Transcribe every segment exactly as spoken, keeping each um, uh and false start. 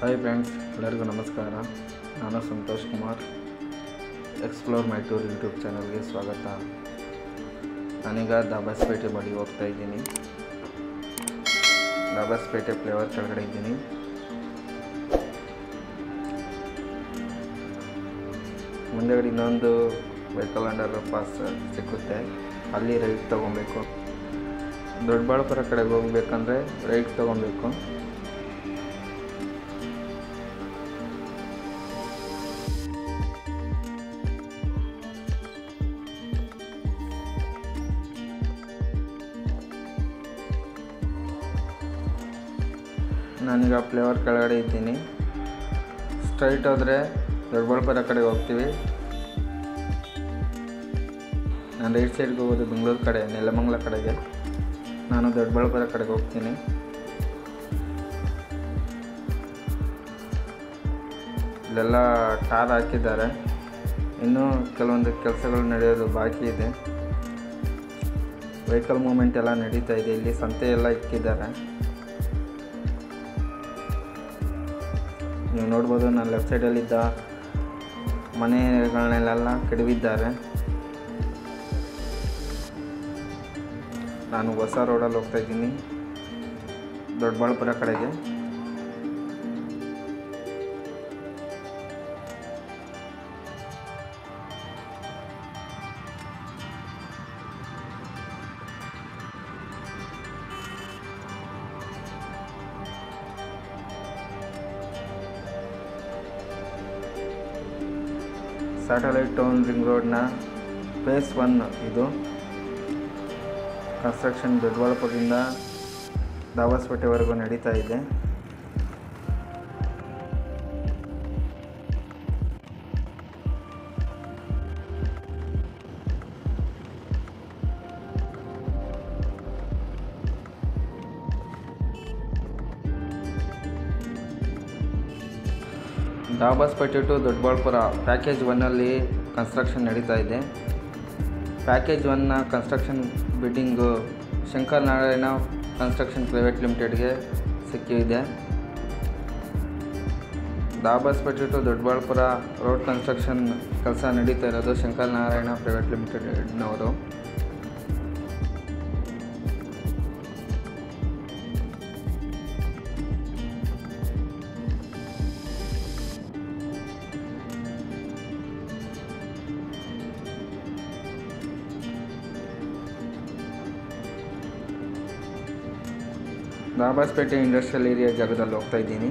Hi friends, ಎಲ್ಲರಿಗೂ ನಮಸ್ಕಾರ. ನಾನು Santosh Kumar. Explore my tour YouTube ಚಾನಲ್ಗೆ ಸ್ವಾಗತ. ನಾನೀಗ ದಾಬಸ್ಪೇಟೆ ಬಳಿ ಹೋಗ್ತಾ ಇದ್ದೀನಿ. ದಾಬಸ್ಪೇಟೆ ಫ್ಲೇವರ್ ಕೆಳಗಡೆ ಇದ್ದೀನಿ. ಮುಂದೆಗಡೆ ಇನ್ನೊಂದು ವೆಹಿಕಲ್ ಅಂಡರ್ ಪಾಸ್ ಸಿಕ್ಕುತ್ತೆ, ಅಲ್ಲಿ ರೈಟ್ ತೊಗೊಬೇಕು. ದೊಡ್ಡಬಳ್ಳಾಪುರ ಕಡೆಗೆ ಹೋಗ್ಬೇಕಂದ್ರೆ ರೈಟ್ ತೊಗೊಬೇಕು. ನಾನೀಗ ಫ್ಲೇವರ್ ಕೆಳಗಡೆ ಇದ್ದೀನಿ. ಸ್ಟ್ರೈಟ್ ಹೋದರೆ ದೊಡ್ಡಬಳ್ಳಾಪುರ ಕಡೆಗೆ ಹೋಗ್ತೀವಿ. ನಾನು ರೈಟ್ ಸೈಡ್ಗೆ ಹೋಗೋದು ಬೆಂಗಳೂರು ಕಡೆ, ನೆಲಮಂಗಲ ಕಡೆಗೆ. ನಾನು ದೊಡ್ಡಬಳ್ಳಾಪುರ ಕಡೆಗೆ ಹೋಗ್ತೀನಿ. ಇಲ್ಲೆಲ್ಲ ಟಾರ್ ಹಾಕಿದ್ದಾರೆ, ಇನ್ನೂ ಕೆಲವೊಂದು ಕೆಲಸಗಳು ನಡೆಯೋದು ಬಾಕಿ ಇದೆ. ವೆಹಿಕಲ್ ಮೂವ್ಮೆಂಟ್ ಎಲ್ಲ ನಡೀತಾ ಇದೆ. ಇಲ್ಲಿ ಸಂತೆ ಎಲ್ಲ ಇಕ್ಕಿದ್ದಾರೆ. ನೀವು ನೋಡ್ಬೋದು, ನಾನು ಲೆಫ್ಟ್ ಸೈಡಲ್ಲಿದ್ದ ಮನೆಗಳನ್ನೆಲ್ಲ ಕೆಡವಿದ್ದಾರೆ. ನಾನು ಹೊಸ ರೋಡಲ್ಲಿ ಹೋಗ್ತಾ ಇದ್ದೀನಿ ದೊಡ್ಡಬಳ್ಳಾಪುರ ಕಡೆಗೆ. ಸ್ಯಾಟಲೈಟ್ ಟೌನ್ ರಿಂಗ್ ರೋಡ್ನ ಫೇಸ್ ಒನ್ ಇದು. ಕನ್ಸ್ಟ್ರಕ್ಷನ್ ದೊಡ್ಡಬಳ್ಳಾಪುರದಿಂದ ದಾಬಸ್ಪೇಟೆವರೆಗೂ ನಡೀತಾ ಇದೆ. ದಾಬಸ್ಪೇಟೆ ಟು ದೊಡ್ಡಬಳ್ಳಾಪುರ ಪ್ಯಾಕೇಜ್ ಒನ್ನಲ್ಲಿ ಕನ್ಸ್ಟ್ರಕ್ಷನ್ ನಡೀತಾ ಇದೆ. ಪ್ಯಾಕೇಜ್ ಒನ್ನ construction building Shankar Narayana construction private ಲಿಮಿಟೆಡ್ಗೆ ಸಿಕ್ಕಿದೆ. Dabaspete to Doddaballapur road construction ಕೆಲಸ ನಡೀತಾ ಇರೋದು ಶಂಕರ್ ನಾರಾಯಣ ಪ್ರೈವೇಟ್ ಲಿಮಿಟೆಡ್ನವರು. ದಾಬಸ್ಪೇಟೆ ಇಂಡಸ್ಟ್ರಿಯಲ್ ಏರಿಯಾ ಜಾಗದಲ್ಲಿ ಹೋಗ್ತಾ ಇದ್ದೀನಿ.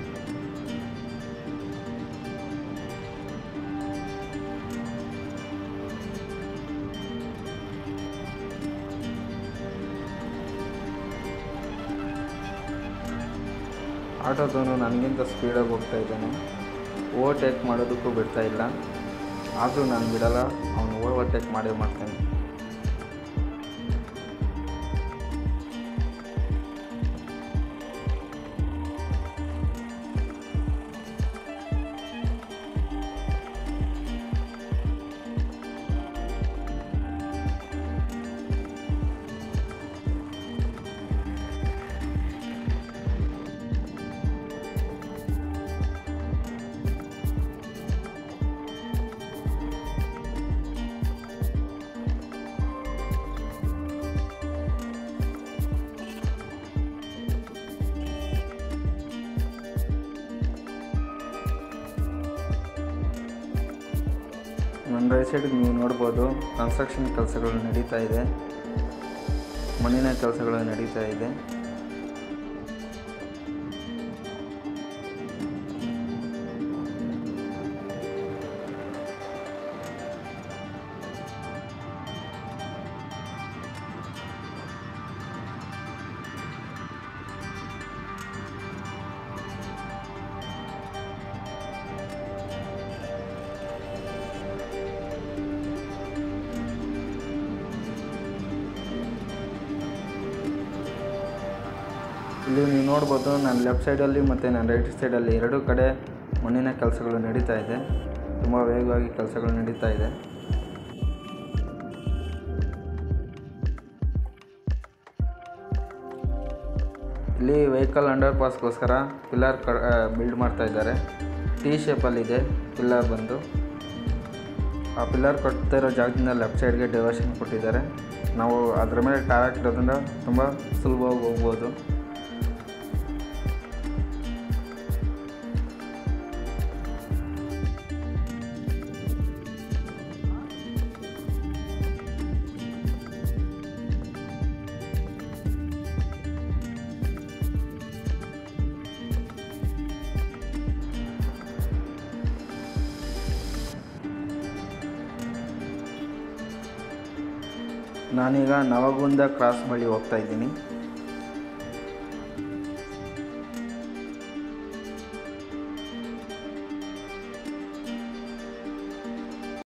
ಆಟೋದವನು ನನಗಿಂತ ಸ್ಪೀಡಾಗಿ ಹೋಗ್ತಾ ಇದ್ದಾನೆ. ಓವರ್ಟೇಕ್ ಮಾಡೋದಕ್ಕೂ ಬಿಡ್ತಾ ಇಲ್ಲ. ಆದರೂ ನಾನು ಬಿಡಲ್ಲ, ಅವನು ಓವರ್ಟೇಕ್ ಮಾಡೇ ಮಾಡ್ತಾನೆ. ನನ್ನ ರೈಟ್ ಸೈಡಿಗೆ ನೀವು ನೋಡ್ಬೋದು, ಕನ್ಸ್ಟ್ರಕ್ಷನ್ ಕೆಲಸಗಳು ನಡೀತಾ ಇದೆ, ಮಣ್ಣಿನ ಕೆಲಸಗಳು ನಡೀತಾ ಇದೆ. ಇಲ್ಲಿ ನೀವು ನೋಡ್ಬೋದು, ನಾನು ಲೆಫ್ಟ್ ಸೈಡಲ್ಲಿ ಮತ್ತು ನಾನು ರೈಟ್ ಸೈಡಲ್ಲಿ ಎರಡೂ ಕಡೆ ಮಣ್ಣಿನ ಕೆಲಸಗಳು ನಡೀತಾ ಇದೆ. ತುಂಬ ವೇಗವಾಗಿ ಕೆಲಸಗಳು ನಡೀತಾ ಇದೆ. ಇಲ್ಲಿ ವೆಹಿಕಲ್ ಅಂಡರ್ ಪಾಸ್ಗೋಸ್ಕರ ಪಿಲ್ಲರ್ ಕ ಬಿಲ್ಡ್ ಮಾಡ್ತಾ ಇದ್ದಾರೆ. ಟಿ ಶೇಪಲ್ಲಿದೆ ಪಿಲ್ಲರ್ ಬಂದು. ಆ ಪಿಲ್ಲರ್ ಕೊಡ್ತಾ ಇರೋ ಜಾಗದಿಂದ ಲೆಫ್ಟ್ ಸೈಡ್ಗೆ ಡೈವರ್ಷನ್ ಕೊಟ್ಟಿದ್ದಾರೆ. ನಾವು ಅದರ ಮೇಲೆ ಕಾರ್ ಹಾಕಿರೋದ್ರಿಂದ ತುಂಬ ಸುಲಭವಾಗಿ ಹೋಗ್ಬೋದು. ನಾನೀಗ ನವಗುಂದ ಕ್ರಾಸ್ ಬಳಿ ಹೋಗ್ತಾ ಇದ್ದೀನಿ.